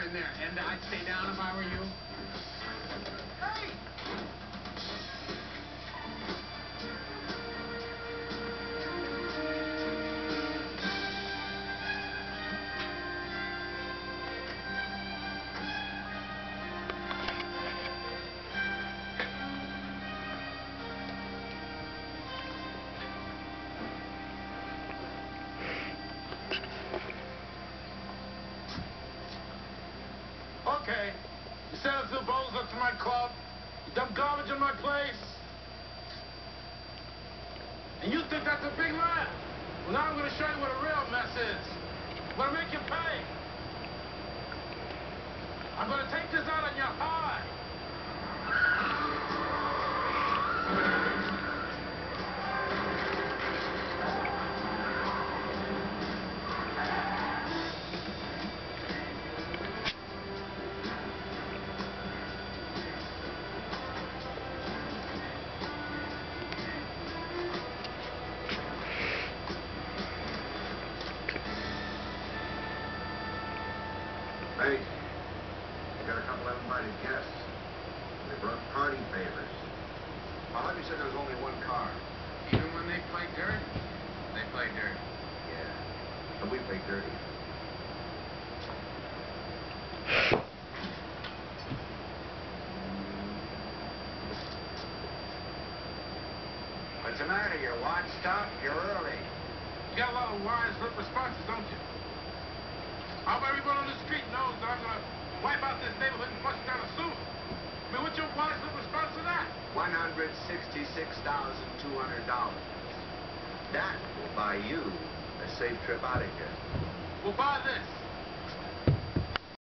in there, and I'd stay down if I were you. Hey! Okay. You sent us the bowls up to my club. You dump garbage in my place. And you think that's a big laugh? Well, now I'm going to show you what a real mess is. I'm going to make you pay. I'm going to take this out on your hide. Hey, we got a couple of invited guests. They brought party favors. I thought you said there was only one car. Even when they play dirty, they play dirty. Yeah, and we play dirty. What's the matter? Your watch stopped? You're early. You got a lot of wise responses, don't you? I hope everyone on the street knows that I'm going to wipe out this neighborhood and flush it down the sewer. I mean, what's your wise response to that? $166,200. That will buy you a safe trip out of here. Well, buy this.